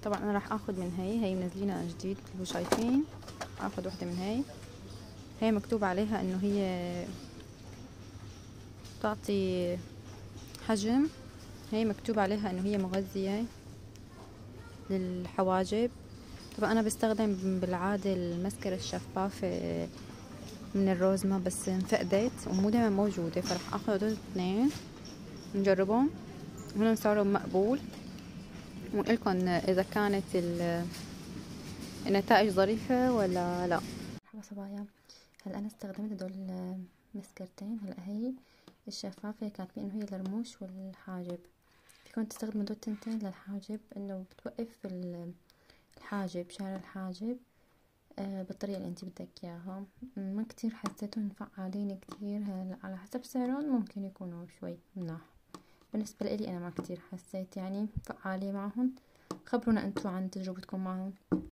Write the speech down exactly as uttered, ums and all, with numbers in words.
طبعا انا راح اخذ من هي هي منزلينها جديد اللي شايفين. اخذ واحدة من هي. هي مكتوب عليها انه هي تعطي حجم. هي مكتوب عليها انه هي مغذية للحواجب. طبعا انا بستخدم بالعادة المسكرة الشفافة من الروزما، بس انفقدت ومو دايما موجودة، فرح اخذ هدول اثنين نجربهم. هنا سعرهم مقبول، ونقلكن اذا كانت النتائج ظريفة ولا لا. مرحبا صبايا، هلا انا استخدمت هدول مسكرتين. هلا هي الشفافة كاتبين انه هي للرموش والحاجب. فيكن تستخدموا هدول التنتين للحاجب، انه بتوقف الحاجب شعر الحاجب آه بالطريقة اللي انت بدك اياها. ما كتير حسيتهم فعالين كتير، هلا على حسب سعرهم ممكن يكونوا شوي مناح. بالنسبة لي انا ما كتير حسيت يعني فعالية معهم. خبرونا انتو عن تجربتكم معهم.